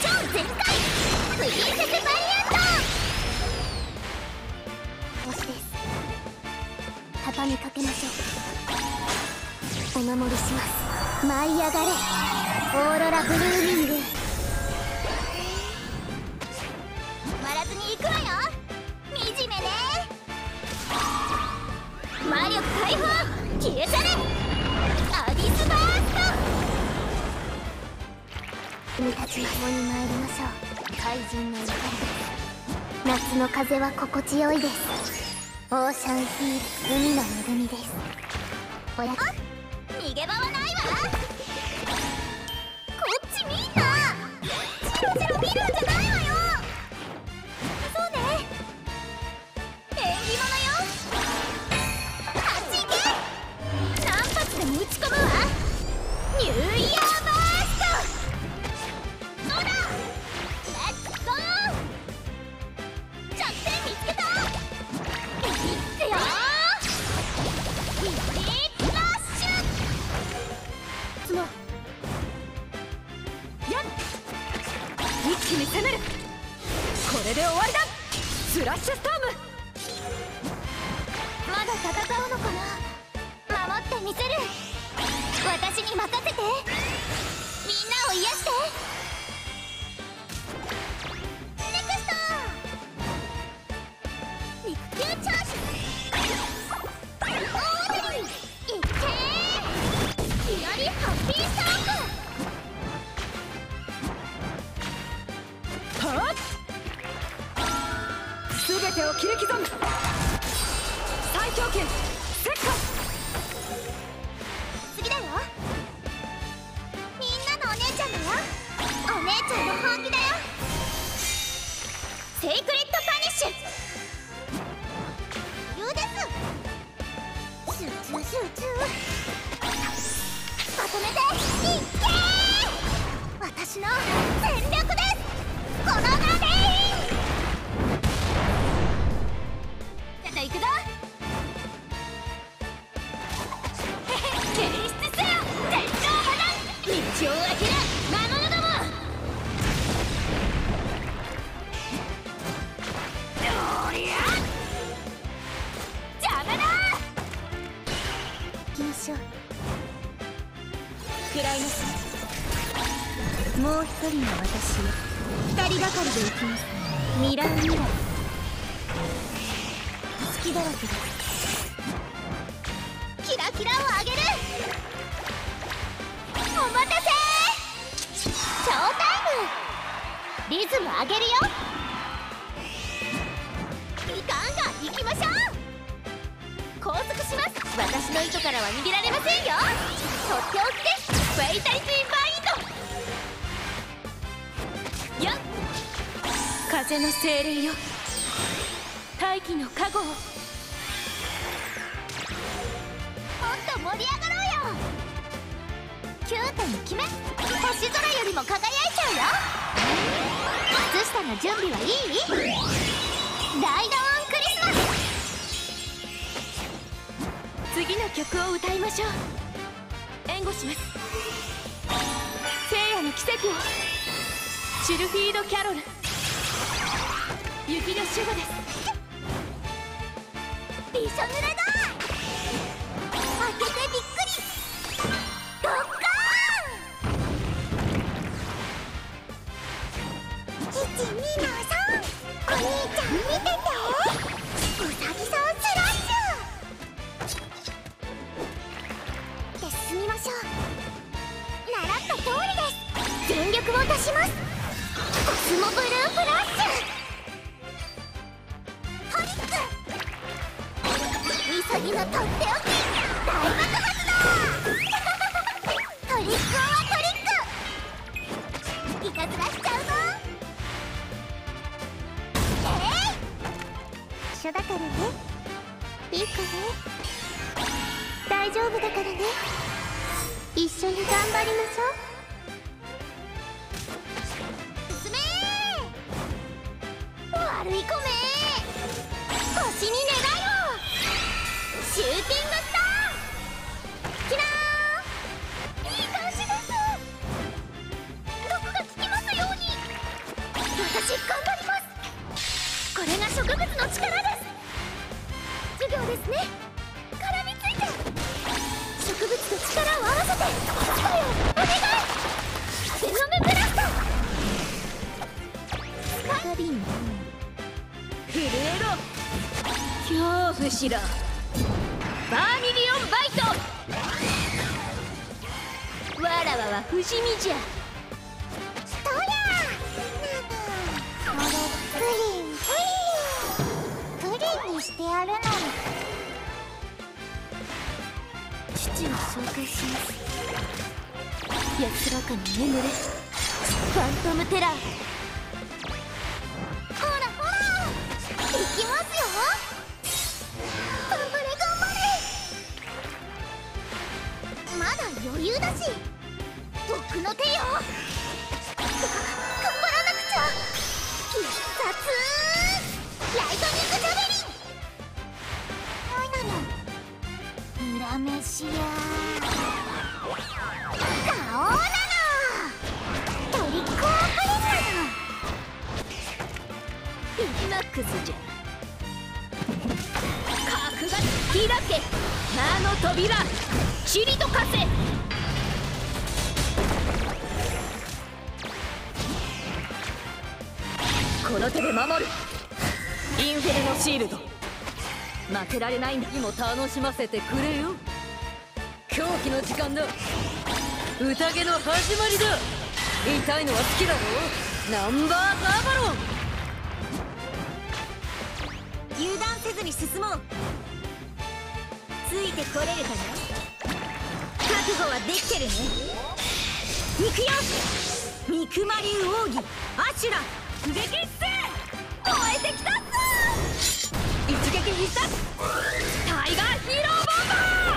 超全開プリンセスバリアント。推しです。畳みかけましょう。お守りします。舞い上がれオーロラブルーミング。割らずに行くわよ惨めね。魔力解放消え去れアビスバースト。君たちの方に参りましょう。怪人の怒りです。夏の風は心地よいです。オーシャンヒール海の恵みです。おや逃げ場はないわ。こっち見んな。チロチロ見るんじゃないわよ。そうね縁起物よ。あっち行け。何発でも打ち込むわ。ニューイヤーバースト。そうだレッツゴー。弱点見つけた。いってよー。ヒットラッシュ。角やっ一気に攻める。これで終わりだ。スラッシュストーム。まだ戦うのかな。守ってみせる。私に任せて。みんなを癒して。ネクスト肉球チャージ。オードリーいってー。ヒラリハッピーストローク。はっ全てを切り刻む。最強剣石化。次だよ。みんなのお姉ちゃんだよ。お姉ちゃんの本気だよ。セイクレットパニッシュ。言うです集中集中。まとめていっけー。私の全力です。この名でじゃあ行くぞ。検出せよ天井肌。道を開ける魔物ども。どりゃ邪魔だ。行きましょう。食らいなさい。もう一人の私へ二人がかりで行きます。ミラーミラー隙だらけです。キラキラをあげる。お待たせ。ショータイム。リズム上げるよ。いかんが行きましょう。拘束します。私の糸からは逃げられませんよ。とっておきですフェイタリティマインド。やっ風の精霊よ大気の加護を。もっと盛り上がろうよ。9点決め星空よりも輝いちゃうよ。靴下の準備はいい？ライドオンクリスマス。次の曲を歌いましょう。援護します。聖夜の奇跡を。シルフィード・キャロル雪の守護です。びしょ濡れだ。開けてびっくり。ドッカーン。1、2の3。お兄ちゃん見てて。うさぎさんスラッシュで進みましょう。習った通りです。全力を出します。コスモブルーフラッシュ。急ぎのとっておき大爆発だ。トリックオアトリック。いたずらしちゃうぞ。一緒だからね。いいかね。大丈夫だからね。一緒に頑張りましょう。進めー悪い子めー。星に願いを。シューティングスターキラー。いい感じです。毒が効きますように。 お願い。ゼノムブラスト。スカビン震えろ恐怖しろ。バーミリオンバイト。わらわは不死身じゃ。 そりゃなぬプリンにしてやるのに。 父を紹介します。安らかに眠れファントムテラー。 ほらほら行きますよ。頑張れ頑張れ。まだ余裕だし僕の手よ。頑張らなくちゃ。必殺ライトニングジャベリン。なんなの裏飯やガオーナのトリックオープニングのビッマックスじゃ。核が開け魔の扉チリと化せ。この手で守る。インフェルノシールド。負けられないんだ。にも楽しませてくれよ。狂気の時間だ。宴の始まりだ。痛いのは好きだろ。ナンバーザーバロン。油断せずに進もう。ついてこれるかな。覚悟はできてるね。行くよ。ミクマリウ奥義アシュラ撃っせ。燃えてきたっす。一撃必殺タイガーヒーローボンバ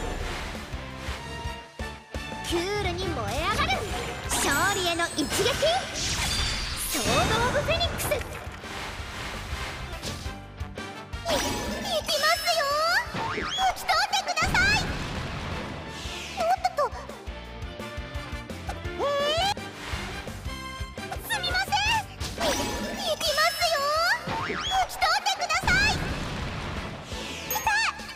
ー。 クールに燃え上がる勝利への一撃ソード・オブ・フェニックス。いきますよ。吹き通ってください。おっとっとすみません。いきますよ。吹き通ってください。来た。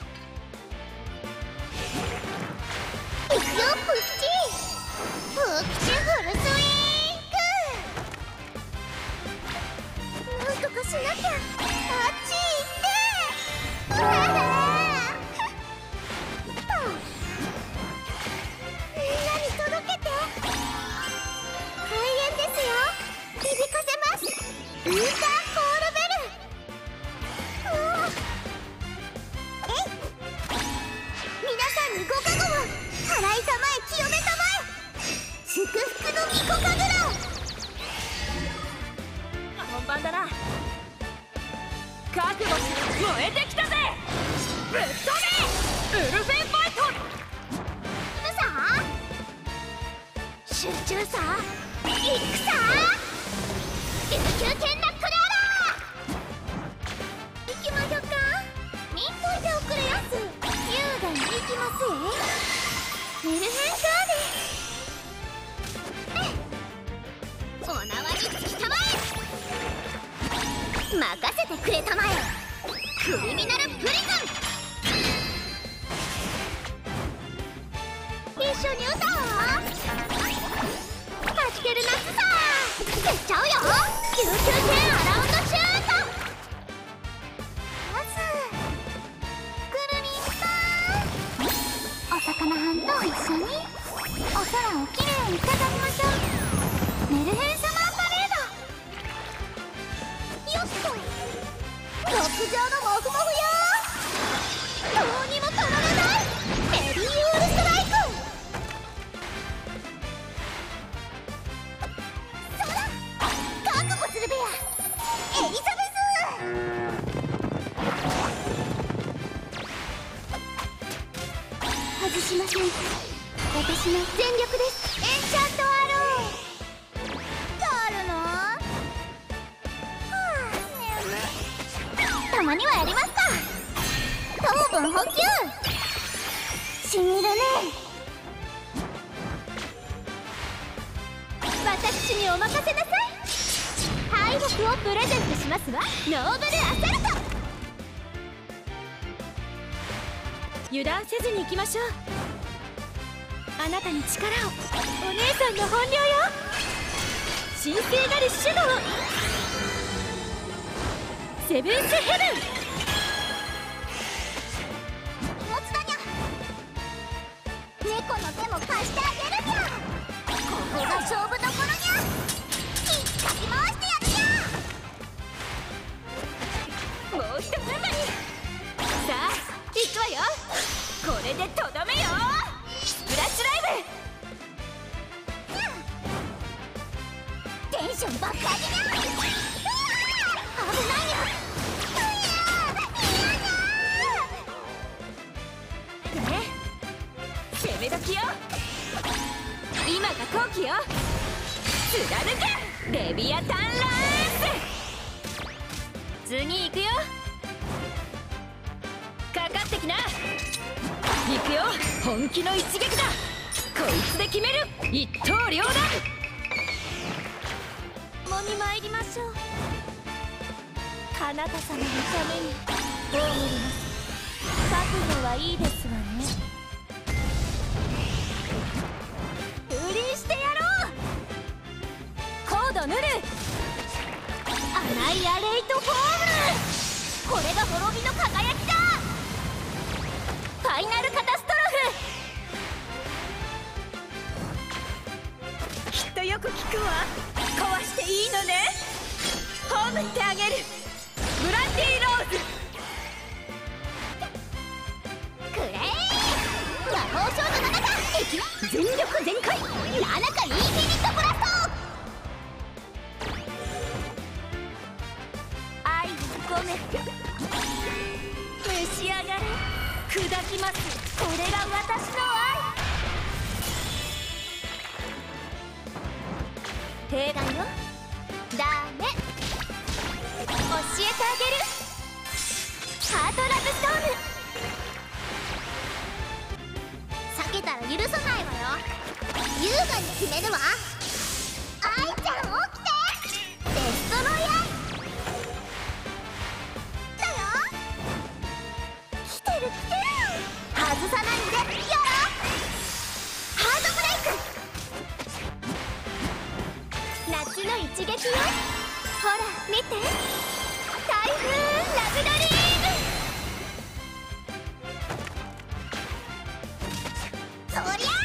いくよプキチフルスイング。なんとかしなきゃ。あっち行ってみんなに届けて。開演ですよ。響かせます。ウーターコールベル。えい皆さんにご加護を。払いたまえ清めたまえ。祝福の巫女神楽。 本番だな。覚悟し燃えてきたぜ。ぶっ飛べウルフェンファイト。 集中さ行くさ琉球剣ナックルアラー。行きましょうか。見といておくれやす。優雅に行きますえ。メルヘンガーデン。お縄につきたまえ。任せてくれたまえ。クリミナルプリズン。一緒に歌おう。はじける夏さ。いっちゃうよ。琉球剣アラウンドシュート。まずくるみんさんお魚はんと一緒にお空をきれいに飾りましょう。メルヘンサマーパレード。よっと極上のモフモフよ。どうにも止まらないメリーウールストライク。そら覚悟するべやエリザベス。外しません。私の全力です。エンチャントアロー。ガールのはあ、たまにはやりますか。糖分補給しみるね。私にお任せなさい。敗北をプレゼントしますわ。ノーブルアサルト。 油断せずに行きましょう。 あなたに力を。お姉さんの本領よ。神聖なる守護を。セブンスヘブン。 持つだにゃ。猫の手も貸してあげるにゃ。ここが勝負どころにゃ。引っかき回してやるにゃ。 もうひと踏ん張り。さあ行くわよ。これでとどめよ。スプラッシュライブ。テンション爆上げにゃ。危ないよ。 ね、攻め時よ。今が好機よ。貫くレビアタンランス。次行くよ。かかってきな。行くよ。本気の一撃だ。こいつで決める。一刀両断。もに参りましょう。あなた様のために葬ります。覚悟はいいですわね。風鈴してやろう。コードヌル。アナイアレイトフォーム。これが滅びの輝きだ。ファイナルカタストロフ。きっとよく聞くわ。壊していいのね。葬ってあげる。ブランディーローズ。 くれー。魔法少女の中敵全力全開。ラナカインフィニットブラスト。 愛を込めて召し上がれ。砕きます。これが私の愛。手だよ。ダメ。教えてあげる。ハートラブストーム。避けたら許さないわよ。優雅に決めるわ。愛ちゃん起きて。デストロイヤーだよ。来てる来てる。外さないんでよろ。ハートブレイク。 夏の一撃よ。ほら見て。台風ラブドリーム。 そりゃ食らがいい。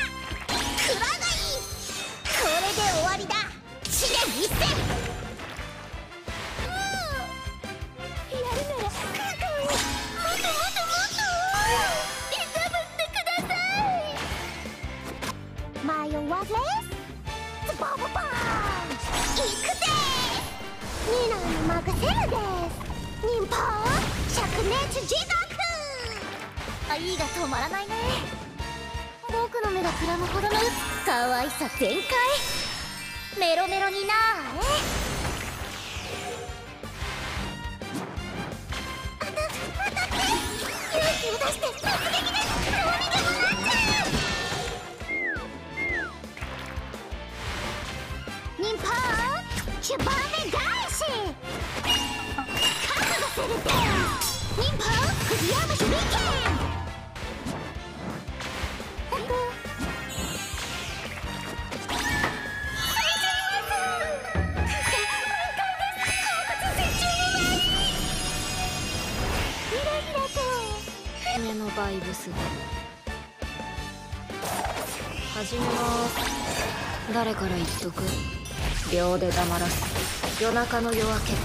これで終わりだ。試練一戦。 やるならもっともっといたぶってください。 迷わずズボボボーン。いくぜ。ニナに任せるです。忍法灼熱地獄。愛が止まらないね。僕の目がくらむほどの可愛さ全開。メロメロになーれ。当たって勇気を出して突撃でどうにでもなっちゃう。忍法シュバーメ返し。覚悟するで。忍法クリアムシュリケン。 胸のバイブスで始めます。誰から言っとく。秒で黙らす。夜中の夜明け。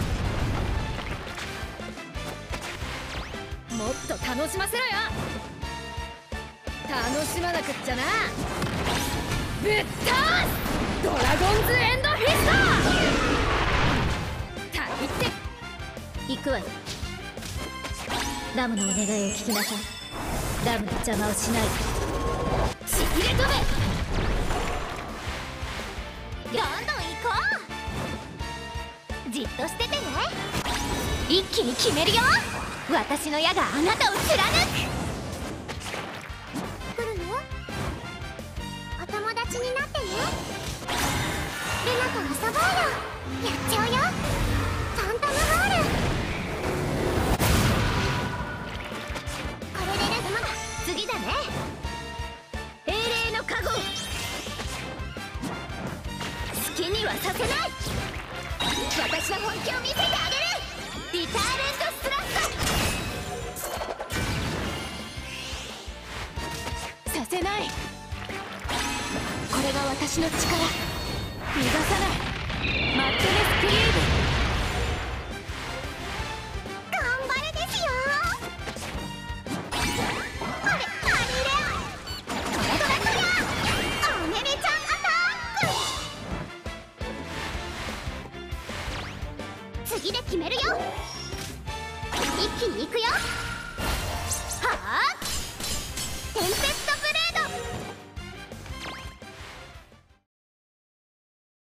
もっと楽しませろよ。楽しまなくっちゃな。ぶっ倒す。ドラゴンズエンドフィスト。たいって行くわよ。ダムのお願いを聞きなさい。ダムの邪魔をしないで。ちぎれ飛べ。 どんどん行こう。じっとしててね。一気に決めるよ。私の矢があなたを貫く。来るの？お友達になってね。ルナと遊ぼうよ。やっちゃうよ。ファントムホール。これでルナ次だね。 英霊の加護。 気にはさせない。私の本気を見せてあげる。リターレントスラットさせない。これが私の力。逃がさない。マッドネスクリーブ。 頑張れですよ。あれアリレントラトラトラおねねちゃんアタック。次で決めるよ。一気に行くよ。